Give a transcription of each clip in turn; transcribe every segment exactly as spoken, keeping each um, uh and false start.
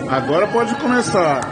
Agora pode começar.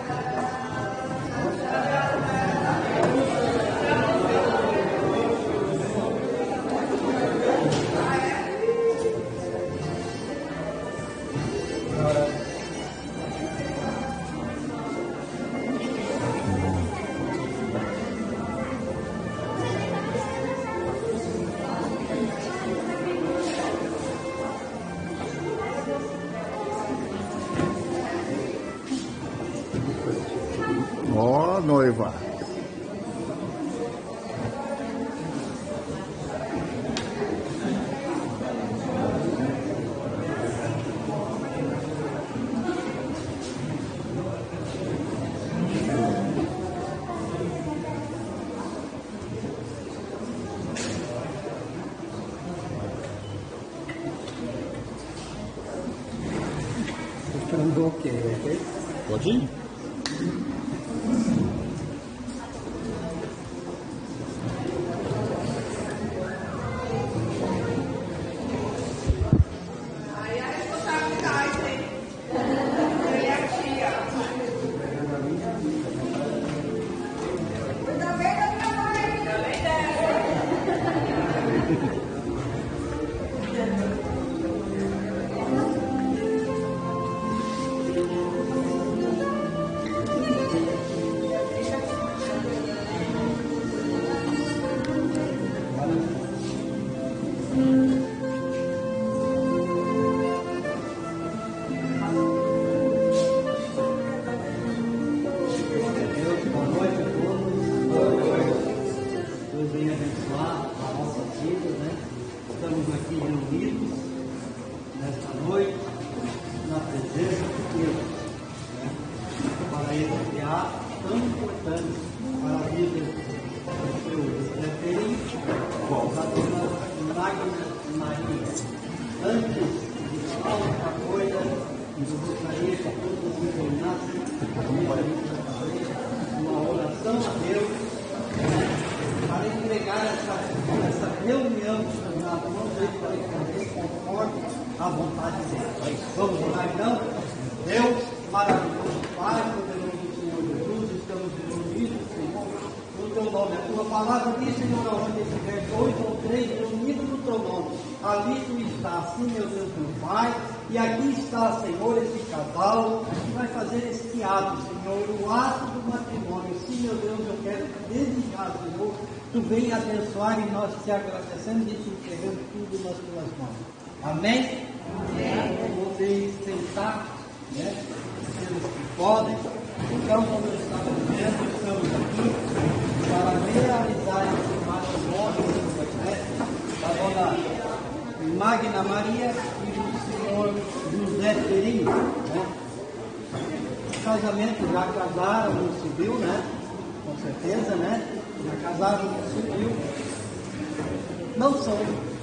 Ó, noiva. Ficando ok, ok? Pode ir? E aqui está, Senhor, esse casal que vai fazer este ato, Senhor, o ato do matrimônio. Sim, meu Deus, eu quero desejar, Senhor, Tu venha abençoar e nós te agradecemos e te entregamos tudo nas Tuas mãos. Amém? Amém. Vocês sentar, né? Aqueles que podem. Então, como eu estava dizendo, estamos aqui para realizar esse matrimônio, né? Da dona Magna Maria e do Senhor José Perim, né? O casamento já casaram no civil, né? Com certeza, né? Já casaram no civil. Não são,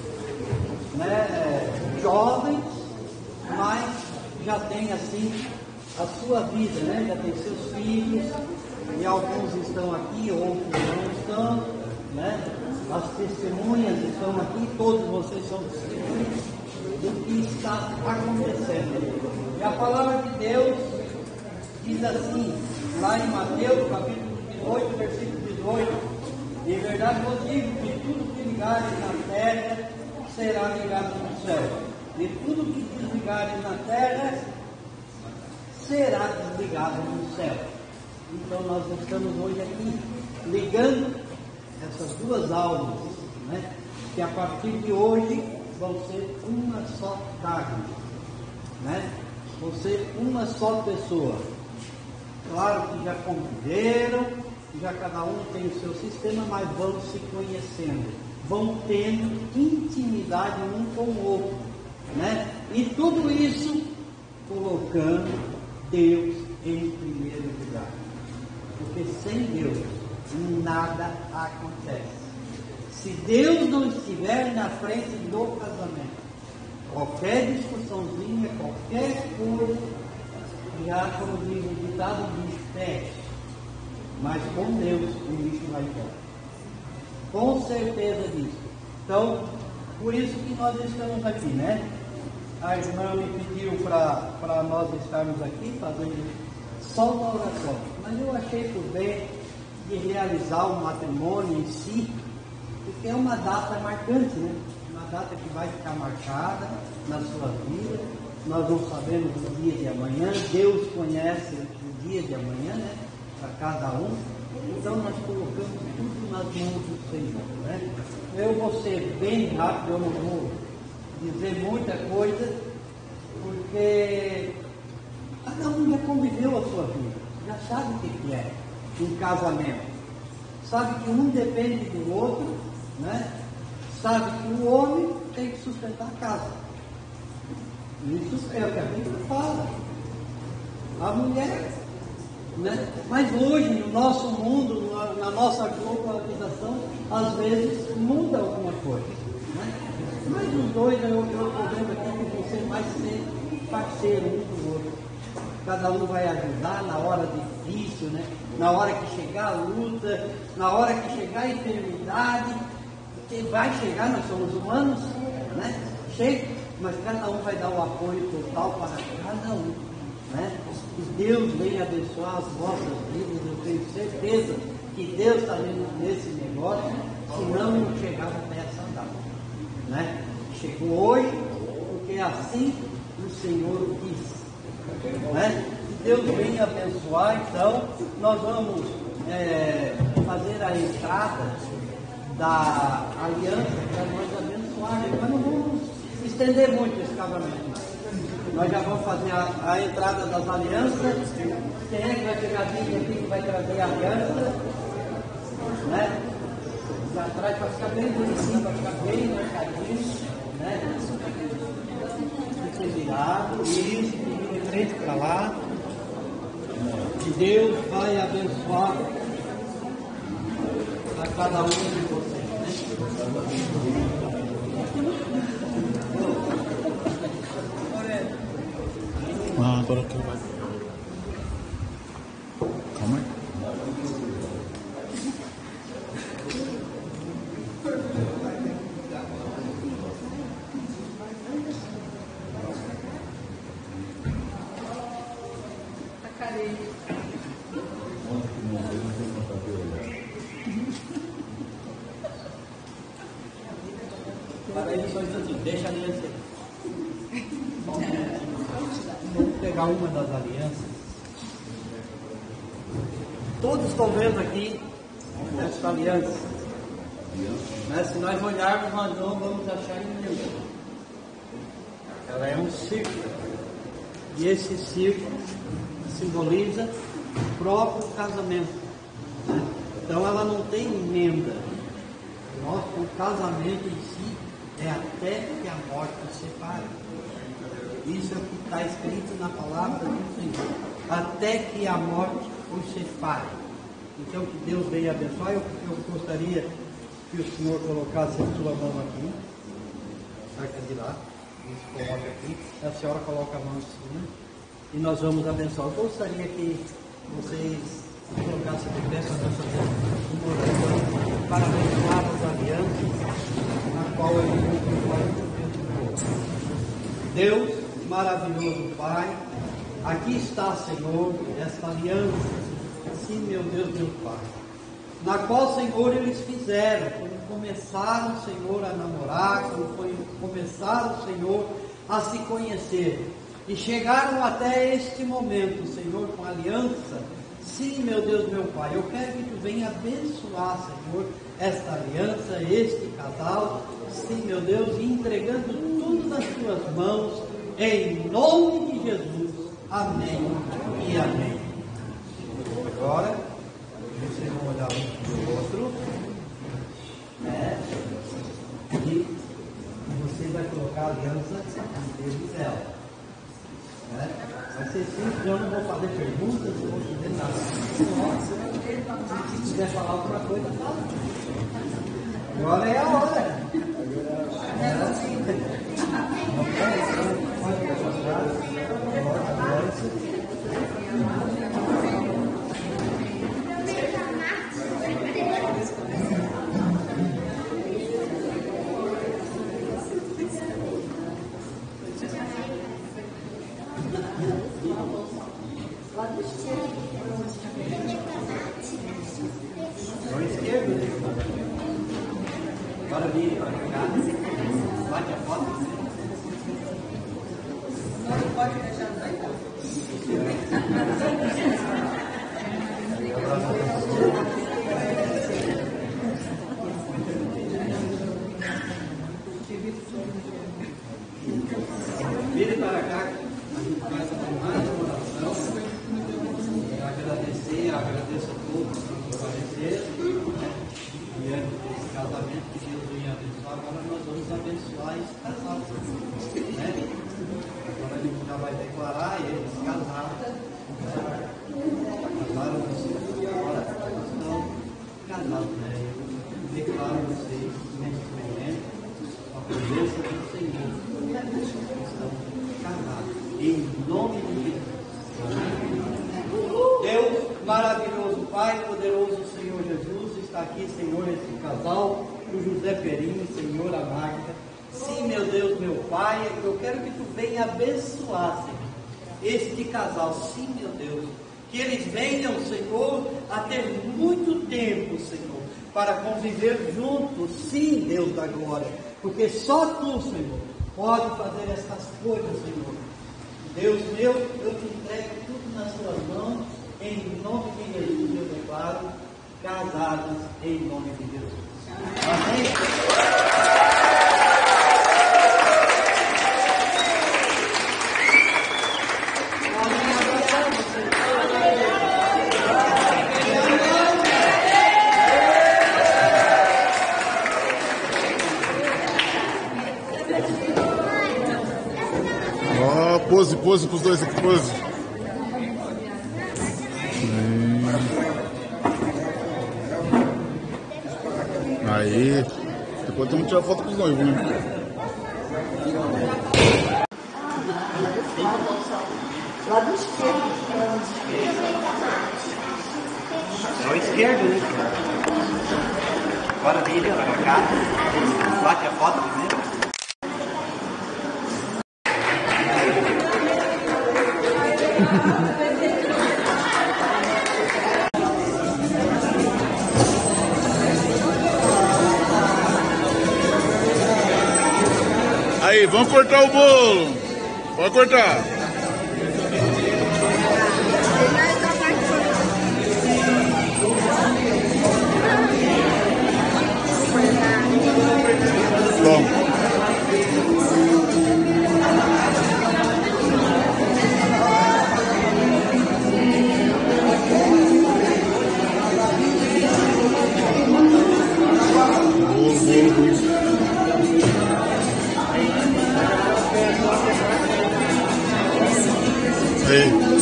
né, jovens, mas já têm assim a sua vida, né? Já tem seus filhos, e alguns estão aqui, outros não estão, né? As testemunhas estão aqui, todos vocês são testemunhas do que está acontecendo. E a palavra de Deus diz assim, lá em Mateus, capítulo dezoito, versículo dezoito: de verdade vos digo que tudo que ligares na terra será ligado no céu, e tudo que desligares na terra será desligado no céu. Então nós estamos hoje aqui ligando essas duas almas, né? Que a partir de hoje vão ser uma só carne, né? Vão ser uma só pessoa. Claro que já conviveram, já cada um tem o seu sistema, mas vão se conhecendo, vão tendo intimidade um com o outro, né? E tudo isso colocando Deus em primeiro lugar, porque sem Deus nada acontece. Se Deus não estiver na frente do casamento, qualquer discussãozinha, qualquer coisa, já como diz o ditado, diz peste. Mas com Deus o bicho vai embora. Com certeza disso. Então, por isso que nós estamos aqui, né? a irmã me pediu para nós estarmos aqui fazendo só uma oração, mas eu achei por bem de realizar o matrimônio em si, porque é uma data marcante, né? Uma data que vai ficar marcada na sua vida. Nós não sabemos o dia de amanhã, Deus conhece o dia de amanhã, né? Para cada um. Então nós colocamos tudo nas mãos do Senhor, né? Eu vou ser bem rápido, eu não vou dizer muita coisa, porque cada um já conviveu a sua vida, já sabe o que é um casamento, sabe que um depende do outro, né? Sabe que o homem tem que sustentar a casa. Isso é o que a Bíblia fala. A mulher, né? Mas hoje, no nosso mundo, na nossa globalização, às vezes muda alguma coisa, né? Mas os dois, eu estou vendo aqui que você vai ser parceiro um do outro. Cada um vai ajudar na hora difícil, né? Na hora que chegar a luta, na hora que chegar a enfermidade, que vai chegar, nós somos humanos, né? Chega, mas cada um vai dar o apoio total para cada um, né? Que Deus venha abençoar as vossas vidas. Eu tenho certeza que Deus está nesse negócio, senão não chegava até essa data, né? Chegou hoje, porque assim o Senhor quis, né? Que Deus venha abençoar. Então nós vamos é, fazer a entrada da aliança para nós abençoarmos, mas não vamos estender muito esse casamento. Nós já vamos fazer a, a entrada das alianças. Quem é que vai pegar a Bíblia aqui que vai trazer a aliança? Né? Lá atrás para ficar bem bonitinho, para ficar bem marcadinho, né? Fiquem virados, isso, fiquem de frente para lá. Que Deus vai abençoar a cada um de vocês, né? Ah, agora aqui vai. Calma aí. Para ele só assim, deixa a aliança aí. Vamos pegar uma das alianças. Todos estão vendo aqui essa aliança. Né? Se nós olharmos, nós não vamos achar nenhuma. Ela é um círculo. E esse círculo simboliza o próprio casamento. Né? Então ela não tem emenda. Nosso, o casamento em si é até que a morte os separe. Isso é o que está escrito na palavra do Senhor. Até que a morte os separe. Então que Deus venha abençoar. Eu, eu gostaria que o Senhor colocasse a sua mão aqui. Marca de lá. Isso, coloca aqui. A senhora coloca a mão em cima. E nós vamos abençoar. Eu gostaria que vocês colocassem de pé para nós fazer uma oração para abençoar as alianças na qual eu vou. Deus maravilhoso Pai, aqui está, Senhor, esta aliança, sim, meu Deus, meu Pai, na qual, Senhor, eles fizeram, quando começaram, Senhor, a namorar, quando foi, começaram, Senhor, a se conhecer, e chegaram até este momento, Senhor, com a aliança. Sim, meu Deus, meu Pai, eu quero que Tu venha abençoar, Senhor, esta aliança, este casal, sim, meu Deus, entregando tudo nas Tuas mãos, em nome de Jesus. Amém e amém. Agora, vocês vão olhar um para o outro, né? E você vai colocar a aliança no dedo dela. Né? Vai ser simples, eu não vou fazer perguntas, não vou dizer nada. Se quiser falar alguma coisa, fala. Agora é a hora. Agora vire para cá. Bate a foto. Não pode deixar no leitão. Vire para cá. A gente vai fazer mais uma oração. Agradecer, agradeço a todos que apareceram. Diante desse casamento que Deus vem abençoar, agora nós vamos abençoar esse casal. Né? Agora a gente já vai declarar eles casados. Casaram vocês, agora estão casados. Né? Eu declaro vocês nesse momento, a presença do Senhor. Estão casados. Em nome de Jesus. Deus maravilhoso, Pai poderoso, Senhor Jesus, está aqui, Senhor, esse casal, o José Perim, Senhor, a Magda. Sim, meu Deus, meu Pai, eu quero que Tu venha abençoar, Senhor, este casal. Sim, meu Deus, que eles venham, Senhor, a ter muito tempo, Senhor, para conviver juntos. Sim, Deus da glória, porque só Tu, Senhor, pode fazer essas coisas, Senhor. Deus meu, eu te entrego tudo nas Tuas mãos. Em nome de Jesus, eu declaro casados em nome de Jesus. Amém? Ó, pose, pose pros dois aqui, pose. Aí, depois temos que tirar foto com os noivos, né? Lado esquerdo. É o esquerdo, né? Agora vire para cá. Bate a foto primeiro. Aí, vamos cortar o bolo. Pode cortar. Bom. Aí.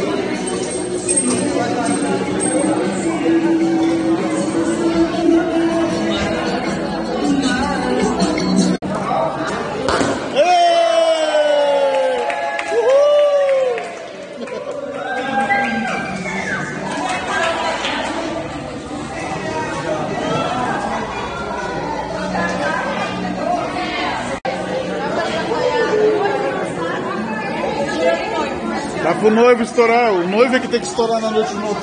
Dá pro noivo estourar, o noivo é que tem que estourar na noite de novo.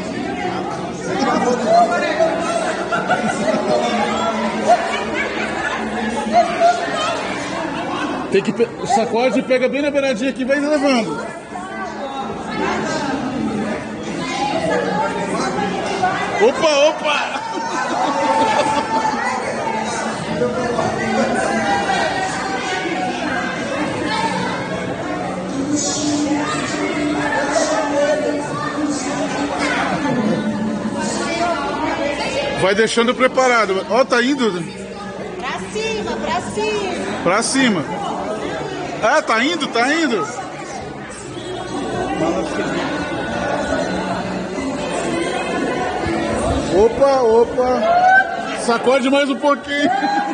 Tem que pe... sacode e pega bem na beiradinha aqui e vai levando. Opa, opa! Vai deixando preparado. Ó, tá indo. Pra cima, pra cima. Pra cima. Ah, tá indo, tá indo. Opa, opa. Sacode mais um pouquinho.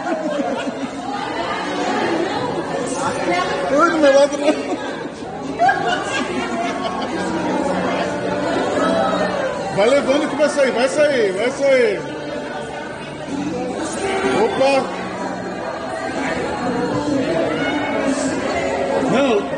Ui, do meu lado não. Vai levando que vai sair, vai sair, vai sair. Opa! Não,